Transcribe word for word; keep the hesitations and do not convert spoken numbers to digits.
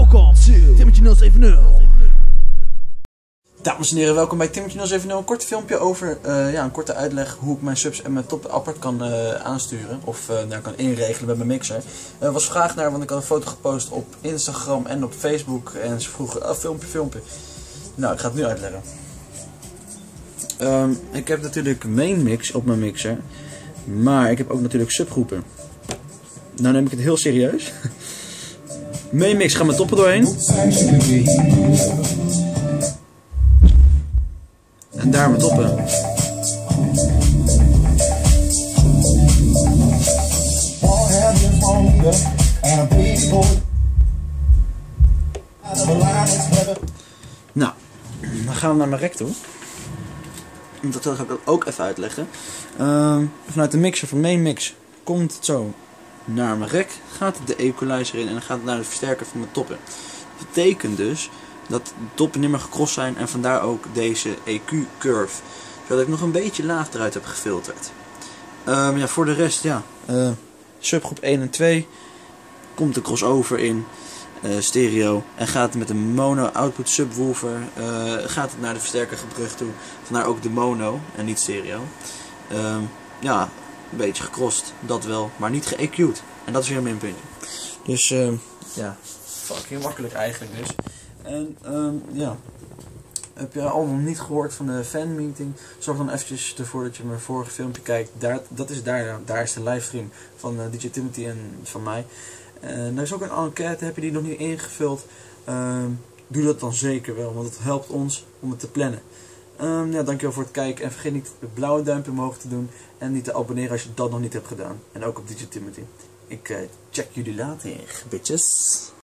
Welkom to Timothy nul zeven nul. Dames en heren, welkom bij Timothy nul zeven nul. Een kort filmpje over, uh, ja, een korte uitleg hoe ik mijn subs en mijn top apart kan uh, aansturen. Of uh, nou, kan inregelen bij mijn mixer. Er uh, was vraag naar, want ik had een foto gepost op Instagram en op Facebook. En ze vroegen, oh, filmpje, filmpje. Nou, ik ga het nu uitleggen. Um, ik heb natuurlijk main mix op mijn mixer. Maar ik heb ook natuurlijk subgroepen. Nou neem ik het heel serieus. Main mix gaan mijn toppen doorheen. En daar mijn toppen. Nou, dan gaan we naar mijn rek toe. Dat ga ik ook even uitleggen. Uh, vanuit de mixer van main mix komt het zo naar mijn rek, gaat de equalizer in en dan gaat het naar de versterker van mijn toppen. Dat betekent dus dat de toppen niet meer gecrossed zijn en vandaar ook deze E Q-curve. Zodat ik nog een beetje laag eruit heb gefilterd. Um, ja, voor de rest, ja, uh, subgroep één en twee komt de crossover in, uh, stereo. En gaat het met een mono output subwoofer, uh, gaat het naar de versterkergebrug toe. Vandaar ook de mono en niet stereo. Um, ja, een beetje gecrossed, dat wel, maar niet ge-E Q'd. En dat is weer een minpuntje. Dus, uh, ja, fucking makkelijk eigenlijk dus. En um, ja, heb je allemaal niet gehoord van de fanmeeting? Zorg dan eventjes ervoor dat je mijn vorige filmpje kijkt. Daar, dat is daar, daar is de livestream van uh, D J Timothy en van mij. En er is ook een enquête, heb je die nog niet ingevuld? Um, doe dat dan zeker wel, want het helpt ons om het te plannen. Um, ja, dankjewel voor het kijken en vergeet niet het blauwe duimpje omhoog te doen. En niet te abonneren als je dat nog niet hebt gedaan. En ook op D J Timothy. Ik uh, check jullie later, bitches.